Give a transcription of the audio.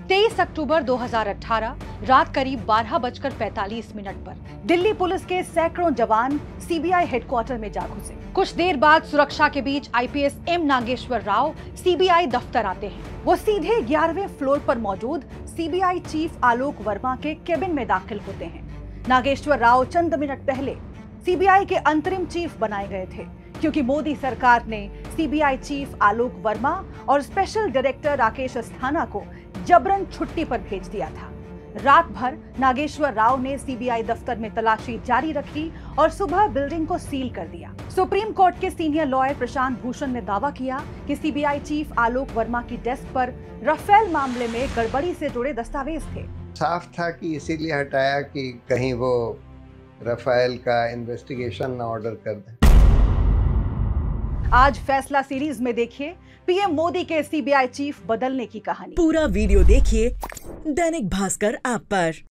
23 अक्टूबर 2018 रात करीब 12:45 पर दिल्ली पुलिस के सैकड़ों जवान सीबीआई हेडक्वार्टर में जा घुसे। कुछ देर बाद सुरक्षा के बीच IPS M Nageswara Rao CBI दफ्तर आते हैं। वो सीधे 11वें फ्लोर पर मौजूद सीबीआई चीफ आलोक वर्मा के केबिन में दाखिल होते हैं। नागेश्वर राव चंद मिनट पहले सीबीआई के अंतरिम चीफ बनाए गए थे, क्योंकि मोदी सरकार ने सीबीआई चीफ आलोक वर्मा और स्पेशल डायरेक्टर राकेश अस्थाना को जबरन छुट्टी पर भेज दिया था। रात भर नागेश्वर राव ने सीबीआई दफ्तर में तलाशी जारी रखी और सुबह बिल्डिंग को सील कर दिया। सुप्रीम कोर्ट के सीनियर लॉयर प्रशांत भूषण ने दावा किया कि सीबीआई चीफ आलोक वर्मा की डेस्क पर राफेल मामले में गड़बड़ी से जुड़े दस्तावेज थे। साफ था कि इसीलिए हटाया कि कहीं वो राफेल का इन्वेस्टिगेशन न ऑर्डर कर दे। आज फैसला सीरीज में देखिए पीएम मोदी के सीबीआई चीफ बदलने की कहानी। पूरा वीडियो देखिए दैनिक भास्कर ऐप पर।